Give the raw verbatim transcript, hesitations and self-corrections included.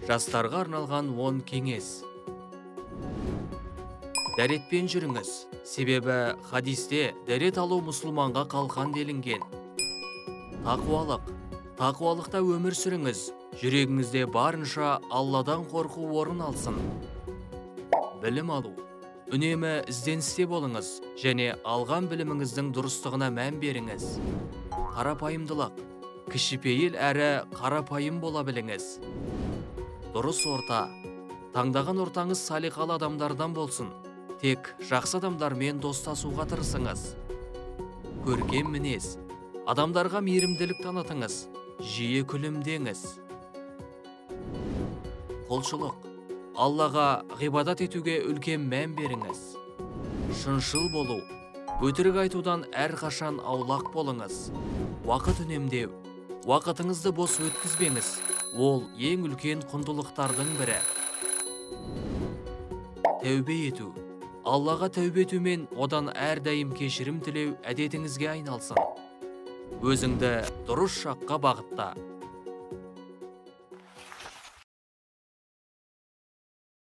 Жастарға арналған он кеңес. Дәретпен жүріңіз, себебі хадисте дәрет алу мұсылманға қалқан делінген. Тақуалық. Тақуалықта өмір сүріңіз, жүрегіңізде барынша Алладан қорқу орын алсын. Білім алу. Үнемі ізденісте болыңыз, және алған біліміңіздің дұрыстығына мән беріңіз. Қарапайымдылық. Кішіпейіл әрі қарапайым бола біліңіз. Дұрыс орта. Таңдаған ортаңыз салиқалы адамдардан болсын. Тек жақсы адамдармен достасуға тырысыңыз. Көркем мінез. Адамдарға мейірімділік танытыңыз. Жиі күлімдеңіз. Құлшылық. Аллаға ғибадат етуге үлкен мән беріңіз. Шыншыл болу. Өтірік айтудан әрқашан аулақ болыңыз. Уақыт үнемдеу. Уақытыңызды бос өткізбеңіз. Ол ең үлкен құндылықтардың бірі. Тәубе ету. Аллаға тәубе етумен одан әрдайым кешірім тілеу әдетіңізге айналсын. Өзіңді дұрыс жаққа бағытта.